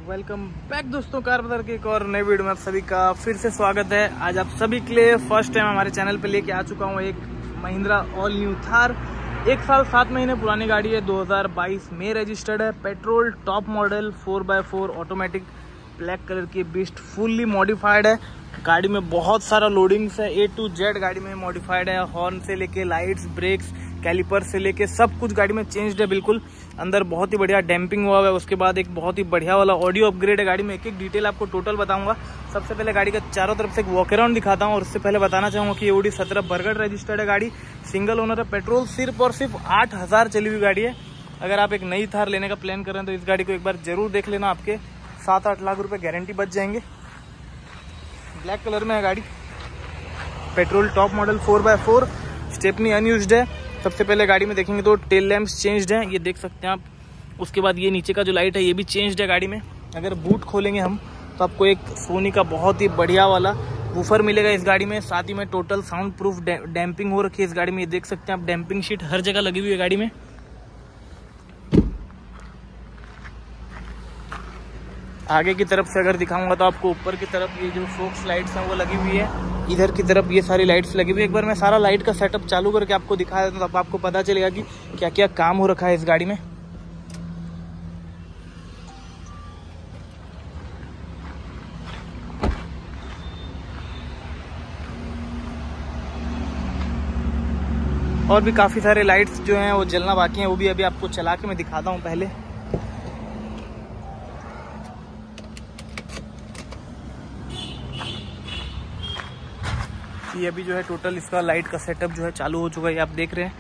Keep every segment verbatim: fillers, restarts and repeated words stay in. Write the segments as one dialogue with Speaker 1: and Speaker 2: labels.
Speaker 1: Welcome back दोस्तों, car बाजार के एक और नए वीडियो में आप सभी का फिर से स्वागत है। आज आप सभी के लिए फर्स्ट टाइम हमारे चैनल पे लेके आ चुका हूँ एक महिंद्रा ऑल न्यू थार। एक साल सात महीने पुरानी गाड़ी है, दो हज़ार बाईस में रजिस्टर्ड है। Petrol top model four by four automatic black colour की बीस्ट फुल्ली मॉडिफाइड है। गाड़ी में बहुत सारा लोडिंग्स है, ए टू जेड गाड़ी में मॉडिफाइड है। हॉर्न से लेके लाइट्स, ब्रेक्स, कैलिपर से लेके सब कुछ गाड़ी में चेंज्ड है बिल्कुल। अंदर बहुत ही बढ़िया डैम्पिंग हुआ है। उसके बाद एक बहुत ही बढ़िया वाला ऑडियो अपग्रेड है गाड़ी में। एक एक डिटेल आपको टोटल बताऊंगा। सबसे पहले गाड़ी का चारों तरफ से एक वॉक अराउंड दिखाता हूँ और उससे पहले बताना चाहूंगा कि ओडी सत्रह बरगढ़ रजिस्टर्ड है गाड़ी। सिंगल ओनर है। पेट्रोल सिर्फ और सिर्फ आठ हजार चली हुई गाड़ी है। अगर आप एक नई थार लेने का प्लान कर रहे हैं तो इस गाड़ी को एक बार जरूर देख लेना। आपके सात आठ लाख रुपए गारंटी बच जाएंगे। ब्लैक कलर में है गाड़ी। Petrol top model four by four, stepney unused है। सबसे पहले गाड़ी में देखेंगे तो टेल लैंप्स चेंज्ड हैं, ये देख सकते हैं आप। उसके बाद ये नीचे का जो लाइट है ये भी चेंज्ड है गाड़ी में। अगर बूट खोलेंगे हम तो आपको एक सोनी का बहुत ही बढ़िया वाला वूफर मिलेगा इस गाड़ी में। साथ ही में टोटल साउंड प्रूफ डैम्पिंग हो रखी है इस गाड़ी में, ये देख सकते हैं आप। डैम्पिंग शीट हर जगह लगी हुई है गाड़ी में। आगे की तरफ से अगर दिखाऊंगा तो आपको ऊपर की तरफ ये जो फोक्स लाइट्स हैं वो लगी हुई है। इधर की तरफ ये सारी लाइट्स लगी हुई है। एक बार मैं सारा लाइट का सेटअप चालू करके आपको दिखा देता हूं, तब आपको पता चलेगा कि क्या क्या काम हो रखा है इस गाड़ी में। और भी काफी सारे लाइट्स जो हैं वो जलना बाकी हैं, वो भी अभी आपको चला के मैं दिखाता हूँ। पहले ये अभी जो है टोटल इसका लाइट का सेटअप जो है चालू हो चुका है, ये आप देख रहे हैं।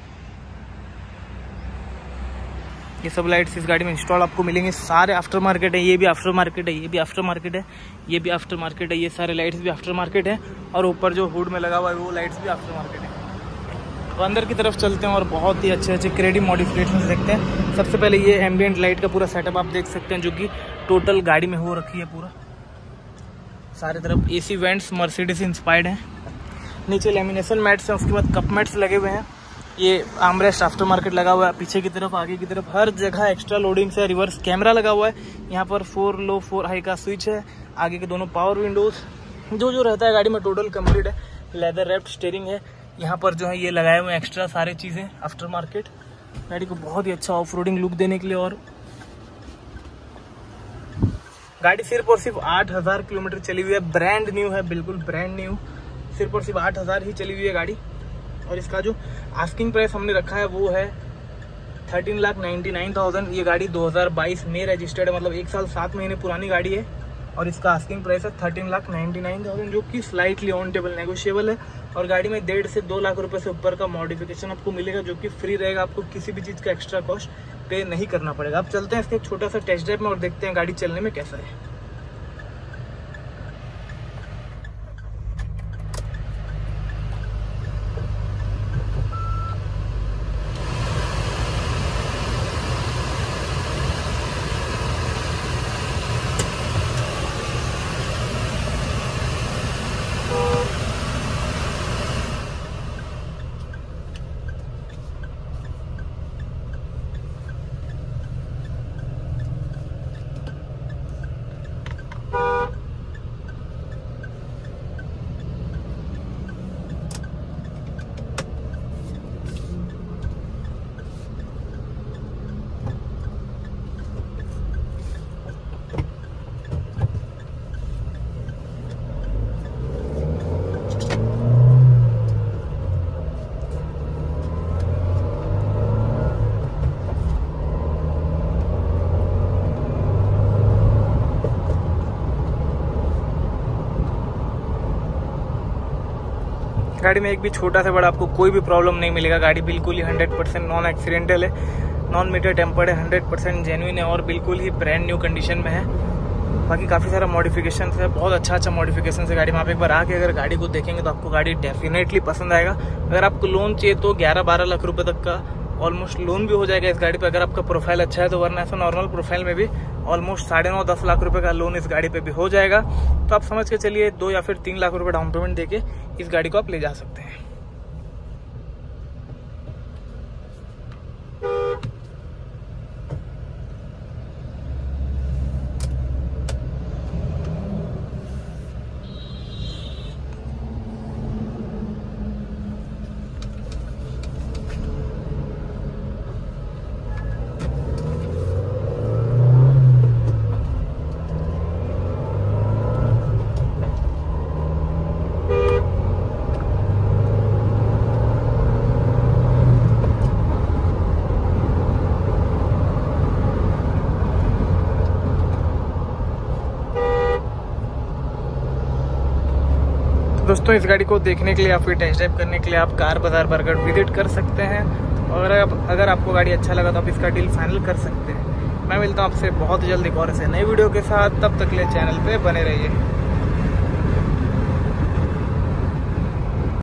Speaker 1: ये सब लाइट्स इस गाड़ी में इंस्टॉल आपको मिलेंगे। सारे आफ्टर मार्केट है, ये भी आफ्टर मार्केट है, ये भी आफ्टर मार्केट है, ये भी आफ्टर मार्केट है। ये सारे लाइट्स भी आफ्टर मार्केट है और ऊपर जो हुड में लगा हुआ है वो लाइट्स भी आफ्टर मार्केट है। तो अंदर की तरफ चलते हैं और बहुत ही अच्छे अच्छे क्रेडिट मॉडिफिकेशन देखते हैं। सबसे पहले ये एम्बिएंट लाइट का पूरा सेटअप आप देख सकते हैं, जो कि टोटल गाड़ी में हो रखी है पूरा। सारे तरफ एसी वेंट्स मर्सिडीज इंस्पायर्ड है। नीचे लेमिनेशन मैट्स हैं, उसके बाद कप मैट्स लगे हुए हैं। ये आर्मरेस्ट आफ्टर मार्केट लगा हुआ है। पीछे की तरफ, आगे की तरफ हर जगह एक्स्ट्रा लोडिंग से रिवर्स कैमरा लगा हुआ है। यहाँ पर फोर लो फोर हाई का स्विच है। आगे के दोनों पावर विंडोज, जो जो रहता है गाड़ी में टोटल कंप्लीट है। लेदर रैप्ड स्टीयरिंग है। यहाँ पर जो है ये लगाए हुए एक्स्ट्रा सारे चीजें आफ्टर मार्केट, गाड़ी को बहुत ही अच्छा ऑफ रोडिंग लुक देने के लिए। और गाड़ी सिर्फ और सिर्फ आठ हजार किलोमीटर चली हुई है। ब्रांड न्यू है, बिल्कुल ब्रांड न्यू। सिर्फ और सिर्फ आठ हजार ही चली हुई है गाड़ी। और इसका जो आस्किंग प्राइस हमने रखा है वो है thirteen lakh ninety nine thousand. ये गाड़ी दो हज़ार बाईस में रजिस्टर्ड है, मतलब एक साल सात महीने पुरानी गाड़ी है। और इसका आस्किंग प्राइस है thirteen lakh ninety nine thousand, जो कि स्लाइटली ऑन टेबल नेगोशिएबल है। और गाड़ी में डेढ़ से दो लाख रुपए से ऊपर का मॉडिफिकेशन आपको मिलेगा, जो कि फ्री रहेगा। आपको किसी भी चीज़ का एक्स्ट्रा कॉस्ट पे नहीं करना पड़ेगा। अब चलते हैं इसके एक छोटा सा टेस्ट ड्राइव में और देखते हैं गाड़ी चलने में कैसा है। गाड़ी में एक भी छोटा से बड़ा आपको कोई भी प्रॉब्लम नहीं मिलेगा। गाड़ी बिल्कुल ही हंड्रेड परसेंट नॉन एक्सीडेंटल है, नॉन मीटर टेम्पर्ड है, हंड्रेड परसेंट जेन्युइन है और बिल्कुल ही ब्रांड न्यू कंडीशन में है। बाकी काफ़ी सारा मॉडिफिकेशन है, बहुत अच्छा अच्छा मॉडिफिकेशन है गाड़ी में। आप एक बार आके अगर गाड़ी को देखेंगे तो आपको गाड़ी डेफिनेटली पसंद आएगा। अगर आपको लोन चाहिए तो ग्यारह बारह लाख रुपए तक का ऑलमोस्ट लोन भी हो जाएगा इस गाड़ी पे, अगर आपका प्रोफाइल अच्छा है तो। वरना ऐसा नॉर्मल प्रोफाइल में भी ऑलमोस्ट साढ़े नौ दस लाख रुपए का लोन इस गाड़ी पे भी हो जाएगा। तो आप समझ के चलिए दो या फिर तीन लाख रुपए डाउन पेमेंट देके इस गाड़ी को आप ले जा सकते हैं। दोस्तों इस गाड़ी को देखने के लिए या फिर टेस्ट ड्राइव करने के लिए आप कार बाजार बरगढ़ विजिट कर सकते हैं। और अगर आपको गाड़ी अच्छा लगा तो आप इसका डील फाइनल कर सकते हैं। मैं मिलता हूँ आपसे बहुत जल्द एक और ऐसे नई वीडियो के साथ, तब तक के लिए चैनल पे बने रहिए।